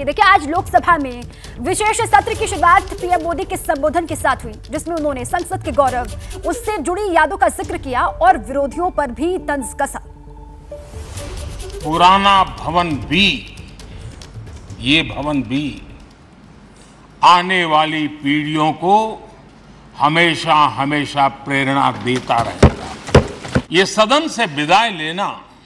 कि देखिए आज लोकसभा में विशेष सत्र की शुरुआत पीएम मोदी के संबोधन के साथ हुई, जिसमें उन्होंने संसद के गौरव, उससे जुड़ी यादों का जिक्र किया और विरोधियों पर भी तंज कसा। पुराना भवन भी, ये भवन भी आने वाली पीढ़ियों को हमेशा हमेशा प्रेरणा देता रहेगा। ये सदन से विदाई लेना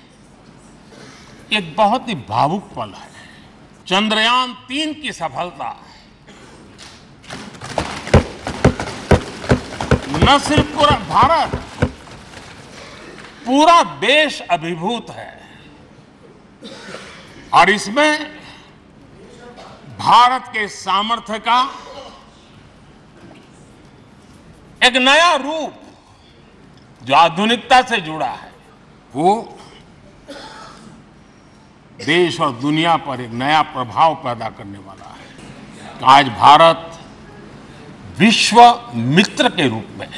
एक बहुत ही भावुक पल है। चंद्रयान 3 की सफलता न सिर्फ पूरा भारत, पूरा देश अभिभूत है और इसमें भारत के सामर्थ्य का एक नया रूप जो आधुनिकता से जुड़ा है, वो देश और दुनिया पर एक नया प्रभाव पैदा करने वाला है। आज भारत विश्व मित्र के रूप में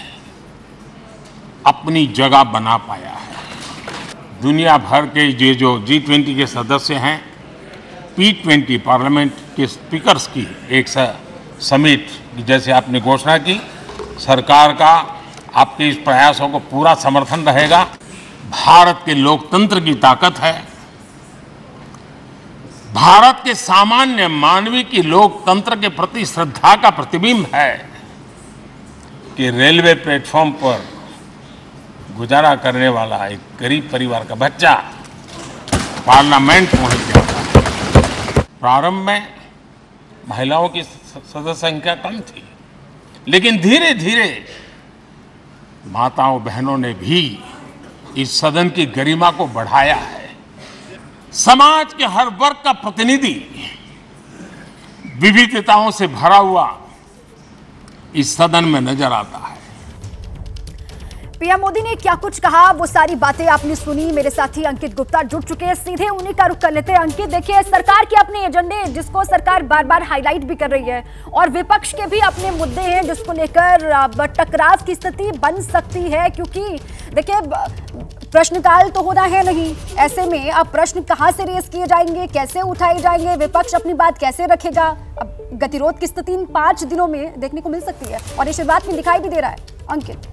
अपनी जगह बना पाया है। दुनिया भर के ये जो G20 के सदस्य हैं, P20 पार्लियामेंट के स्पीकर्स की एक समिट, जैसे आपने घोषणा की, सरकार का आपके इस प्रयासों को पूरा समर्थन रहेगा। भारत के लोकतंत्र की ताकत है, भारत के सामान्य मानवीय की लोकतंत्र के प्रति श्रद्धा का प्रतिबिंब है कि रेलवे प्लेटफॉर्म पर गुजारा करने वाला एक गरीब परिवार का बच्चा पार्लियामेंट पहुंच गया। प्रारंभ में महिलाओं की सदस्य संख्या कम थी, लेकिन धीरे धीरे माताओं बहनों ने भी इस सदन की गरिमा को बढ़ाया है। समाज के हर वर्ग का प्रतिनिधि विविधताओं से भरा हुआ इस सदन में नजर आता है। पीएम मोदी ने क्या कुछ कहा, वो सारी बातें आपने सुनी। मेरे साथी अंकित गुप्ता जुड़ चुके हैं, सीधे उन्हीं का रुख कर लेते हैं। अंकित, देखिए सरकार के अपने एजेंडे जिसको सरकार बार बार हाईलाइट भी कर रही है, और विपक्ष के भी अपने मुद्दे हैं जिसको लेकर टकराव की स्थिति बन सकती है, क्योंकि देखिए प्रश्नकाल तो होना है नहीं। ऐसे में अब प्रश्न कहां से रेस किए जाएंगे, कैसे उठाए जाएंगे, विपक्ष अपनी बात कैसे रखेगा। अब गतिरोध की स्थिति इन 5 दिनों में देखने को मिल सकती है और ये शुरुआत में दिखाई भी दे रहा है। अंकित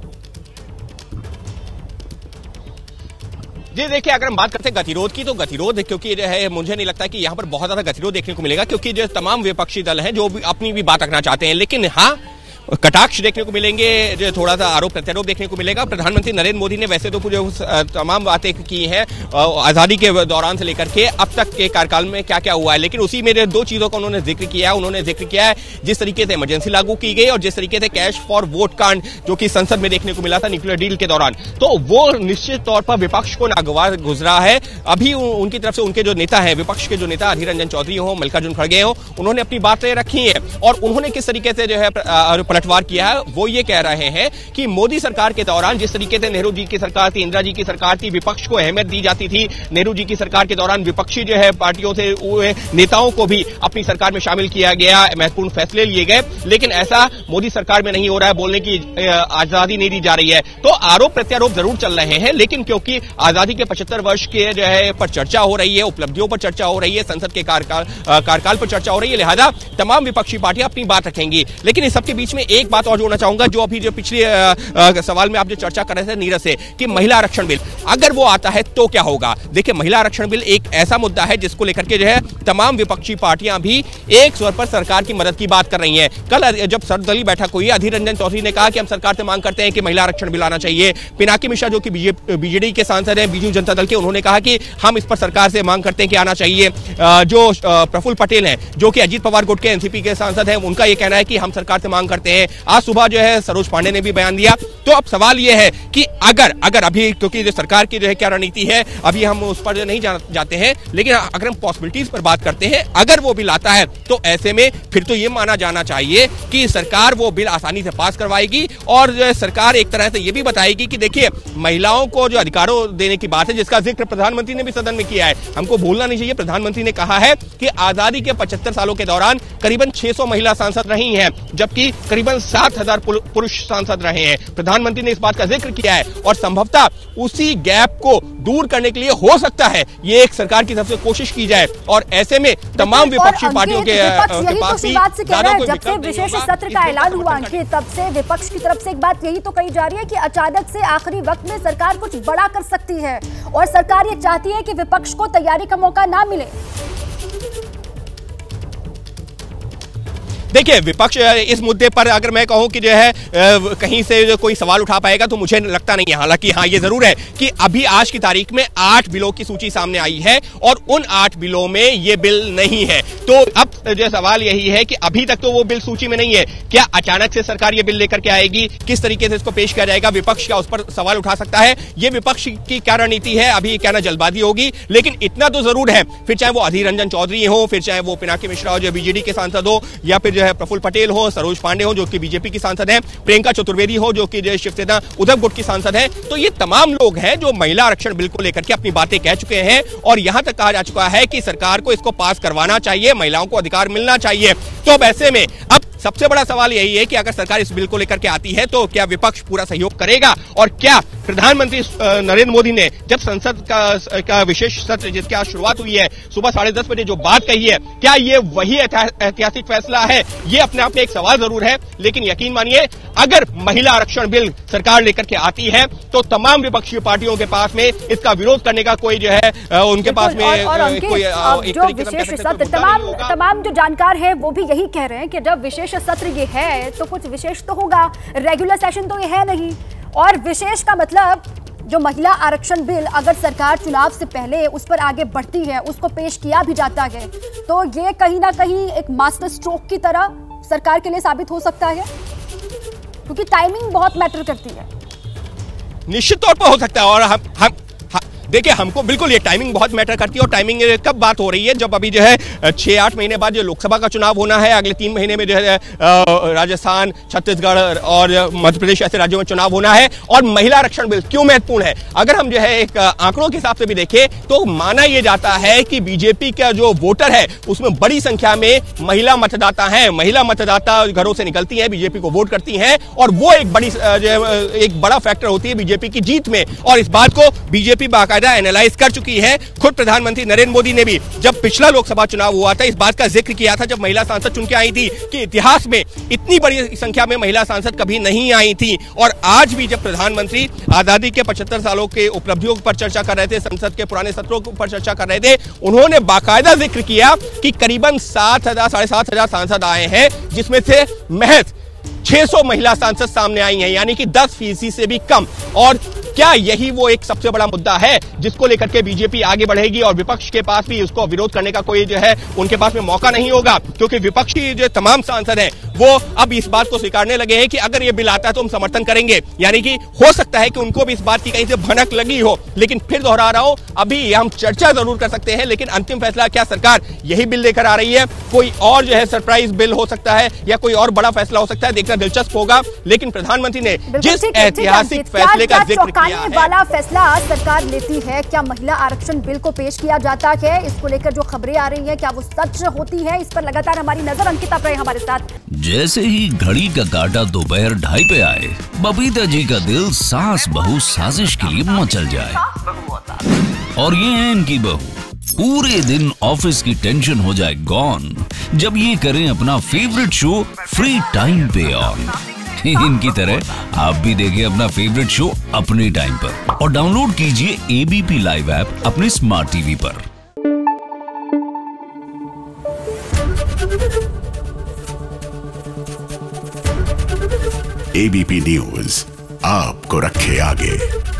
जी, देखिए अगर हम बात करते हैं गतिरोध की, तो गतिरोध क्योंकि जो है मुझे नहीं लगता कि यहाँ पर बहुत ज्यादा गतिरोध देखने को मिलेगा, क्योंकि जो तमाम विपक्षी दल हैं जो भी अपनी भी बात रखना चाहते हैं, लेकिन हाँ कटाक्ष देखने को मिलेंगे, जो थोड़ा सा आरोप प्रत्यारोप देखने को मिलेगा। प्रधानमंत्री नरेंद्र मोदी ने वैसे तो जो तमाम बातें की हैं आजादी के दौरान से लेकर के अब तक के कार्यकाल में क्या क्या हुआ है, लेकिन उसी में 2 चीजों का उन्होंने जिक्र किया है। उन्होंने जिक्र किया है जिस तरीके से इमरजेंसी लागू की गई और जिस तरीके से कैश फॉर वोट कांड जो कि संसद में देखने को मिला था न्यूक्लियर डील के दौरान, तो वो निश्चित तौर पर विपक्ष को नागवार गुजरा है। अभी उनकी तरफ से उनके जो नेता है, विपक्ष के जो नेता अधीर रंजन चौधरी हो, मल्लिकार्जुन खड़गे हो, उन्होंने अपनी बातें रखी है और उन्होंने किस तरीके से जो है पलटवार किया है। वो ये कह रहे हैं कि मोदी सरकार के दौरान जिस तरीके से नेहरू जी की सरकार थी, इंदिरा जी की सरकार थी, विपक्ष को अहमियत दी जाती थी। नेहरू जी की सरकार के दौरान विपक्षी जो है पार्टियों से नेताओं को भी अपनी सरकार में शामिल किया गया, महत्वपूर्ण फैसले लिए गए, लेकिन ऐसा मोदी सरकार में नहीं हो रहा है। बोलने की आजादी नहीं दी जा रही है। तो आरोप प्रत्यारोप जरूर चल रहे हैं, लेकिन क्योंकि आजादी के 75 वर्ष के जो है पर चर्चा हो रही है, उपलब्धियों पर चर्चा हो रही है, संसद के कार्यकाल पर चर्चा हो रही है, लिहाजा तमाम विपक्षी पार्टियां अपनी बात रखेंगी। लेकिन इस सबके बीच में एक बात और जोड़ना चाहूंगा, जो अभी जो पिछले सवाल में आप जो चर्चा कर रहे थे नीरज से, कि महिला आरक्षण बिल अगर वो आता है तो क्या होगा। देखिए महिला आरक्षण बिल एक ऐसा मुद्दा है जिसको लेकर के जो है तमाम विपक्षी पार्टियां भी एक स्वर पर सरकार की मदद की बात कर रही हैं। कल जब सर्वदलीय बैठक हुई, अधीर रंजन चौधरी ने कहा कि हम सरकार से मांग करते हैं कि महिला आरक्षण बिल आना चाहिए। पिनाकी मिश्रा जो कि बीजेडी के सांसद हैं, बीजू जनता दल के, उन्होंने कहा कि हम इस पर सरकार से मांग करते हैं कि आना चाहिए। जो प्रफुल्ल पटेल हैं जो कि अजीत पवार गुट के एनसीपी के सांसद हैं, उनका यह कहना है कि हम सरकार से मांग करते हैं। आज सुबह जो है सरोज पांडे ने भी बयान दिया। तो अब सवाल यह है कि अगर अभी क्योंकि जो सरकार की जो है क्या रणनीति है अभी हम उस पर नहीं जाते हैं, लेकिन अगर हम पॉसिबिलिटीज पर बात करते हैं, अगर वो बिल आता है तो ऐसे में फिर तो ये माना जाना चाहिए कि सरकार वो बिल आसानी से पास करवाएगी और जो है सरकार एक तरह से ये भी बताएगी कि देखिए महिलाओं को जो अधिकारों देने की बात है, जिसका जिक्र प्रधानमंत्री ने भी सदन में किया है, हमको भूलना नहीं चाहिए। प्रधानमंत्री ने कहा है कि आजादी के 75 सालों के दौरान करीबन 600 महिला सांसद रही हैं, जबकि करीबन करीबन 7,000 पुरुष सांसद रहे हैं। प्रधानमंत्री ने इस बात का जिक्र किया है और संभवतः उसी गैप को दूर करने के लिए हो सकता है ये एक सरकार की तरफ से कोशिश की जाए और ऐसे में तमाम विपक्षी पार्टियों के पास भी जब से विशेष सत्र का ऐलान हुआ अंकित, तब से विपक्ष की तरफ से एक बात यही तो कही जा रही है कि अचानक से आखिरी वक्त में सरकार कुछ बड़ा कर सकती है और सरकार ये चाहती है कि विपक्ष को तैयारी का मौका ना मिले। देखिए, विपक्ष इस मुद्दे पर अगर मैं कहूं कि जो है कहीं से कोई सवाल उठा पाएगा तो मुझे लगता नहीं है। हालांकि हाँ, ये जरूर है कि अभी आज की तारीख में 8 बिलों की सूची सामने आई है और उन 8 बिलों में ये बिल नहीं है। तो अब जो सवाल यही है कि अभी तक तो वो बिल सूची में नहीं है, क्या अचानक से सरकार ये बिल लेकर के आएगी, किस तरीके से इसको पेश किया जाएगा, विपक्ष क्या उस पर सवाल उठा सकता है, ये विपक्ष की क्या रणनीति है, अभी क्या ना जल्दबाजी होगी। लेकिन इतना तो जरूर है, फिर चाहे वो अधीर रंजन चौधरी हो, फिर चाहे वो पिनाकी मिश्रा हो जो बीजेडी के सांसद हो, या फिर प्रफुल्ल पटेल हो, सरोज पांडे हो जो कि बीजेपी की सांसद हैं, प्रियंका चतुर्वेदी हो जो कि शिवसेना उद्धव गुट की सांसद हैं, तो ये तमाम लोग हैं जो महिला आरक्षण बिल को लेकर के अपनी बातें कह चुके हैं और यहां तक कहा जा चुका है कि सरकार को इसको पास करवाना चाहिए, महिलाओं को अधिकार मिलना चाहिए। तो अब ऐसे में अब सबसे बड़ा सवाल यही है कि अगर सरकार इस बिल को लेकर के आती है तो क्या विपक्ष पूरा सहयोग करेगा और क्या प्रधानमंत्री नरेंद्र मोदी ने जब संसद का विशेष सत्र जिसकी आज शुरुआत हुई है सुबह 10:30 बजे जो बात कही है, क्या ये वही ऐतिहासिक फैसला है? ये अपने आप में एक सवाल जरूर है। लेकिन यकीन मानिए, अगर महिला आरक्षण बिल सरकार लेकर के आती है तो तमाम विपक्षी पार्टियों के पास में इसका विरोध करने का कोई जो है उनके पास में कोई एक विशेष सत्र तमाम जो जानकार है वो भी यही कह रहे हैं कि जब विशेष सत्र ये है तो कुछ विशेष तो होगा, रेगुलर सेशन तो ये है नहीं। और विशेष का मतलब जो महिला आरक्षण बिल अगर सरकार चुनाव से पहले उस पर आगे बढ़ती है, उसको पेश किया भी जाता है, तो ये कहीं ना कहीं एक मास्टर स्ट्रोक की तरह सरकार के लिए साबित हो सकता है, क्योंकि टाइमिंग बहुत मैटर करती है। निश्चित तौर पर हो सकता है। और हम देखिए, हमको बिल्कुल ये टाइमिंग बहुत मैटर करती है। और टाइमिंग कब बात हो रही है? जब अभी जो है 6-8 महीने बाद जो लोकसभा का चुनाव होना है, अगले 3 महीने में जो है राजस्थान, छत्तीसगढ़ और मध्य प्रदेश ऐसे राज्यों में चुनाव होना है। और महिला आरक्षण बिल क्यों महत्वपूर्ण है? अगर हम जो है एक आंकड़ों के हिसाब से भी देखें तो माना यह जाता है कि बीजेपी का जो वोटर है उसमें बड़ी संख्या में महिला मतदाता है। महिला मतदाता घरों से निकलती है, बीजेपी को वोट करती हैं और वो एक बड़ा फैक्टर होती है बीजेपी की जीत में। और इस बात को बीजेपी बाकायदा एनालाइज कर चुकी है। खुद प्रधानमंत्री नरेंद्र मोदी ने भी जब पिछला लोकसभा चुनाव हुआ था इस बात का जिक्र किया था, जब महिला सांसद चुन के आई थी, कि इतिहास में इतनी बड़ी संख्या में महिला सांसद कभी नहीं आई थी। और आज भी जब प्रधानमंत्री आजादी के 75 सालों के उपलब्धियों पर चर्चा कर रहे थे, संसद के पुराने सत्रों पर चर्चा कर रहे थे, उन्होंने बाकायदा जिक्र किया कि करीबन 7,000 साढ़े 7,000 सांसद आए हैं, जिसमें से महज 600 महिला सांसद सामने आई हैं, यानी कि 10% से भी कम। और क्या यही वो एक सबसे बड़ा मुद्दा है जिसको लेकर के बीजेपी आगे बढ़ेगी और विपक्ष के पास भी उसको विरोध करने का कोई जो है उनके पास में मौका नहीं होगा? क्योंकि विपक्षी जो तमाम सांसद हैं वो अब इस बात को स्वीकारने लगे हैं कि अगर ये बिल आता है तो हम समर्थन करेंगे। यानी कि हो सकता है कि उनको भी इस बात की कहीं से भनक लगी हो। लेकिन फिर दोहरा रहा हूं, अभी हम चर्चा जरूर कर सकते हैं, लेकिन अंतिम फैसला क्या सरकार यही बिल लेकर आ रही है, कोई और जो है सरप्राइज बिल हो सकता है या कोई और बड़ा फैसला हो सकता है, देखना दिलचस्प होगा। लेकिन प्रधानमंत्री ने जिस ऐतिहासिक फैसले का जिक्र किया है, वाला फैसला सरकार लेती है, क्या महिला आरक्षण बिल को पेश किया जाता है, इसको लेकर जो खबरें आ रही हैं क्या वो सच होती है, इस पर लगातार हमारी नजर। अंकित आप रहे हमारे साथ। जैसे ही घड़ी का काटा दोपहर 2:30 पे आए, बबीता जी का दिल सास बहू साजिश के लिए मचल जाए। और ये है इनकी बहू, पूरे दिन ऑफिस की टेंशन हो जाए गॉन जब ये करें अपना फेवरेट शो फ्री टाइम पे ऑन। इनकी तरह आप भी देखिए अपना फेवरेट शो अपने टाइम पर और डाउनलोड कीजिए एबीपी लाइव ऐप अपने स्मार्ट टीवी पर। एबीपी न्यूज आपको रखे आगे।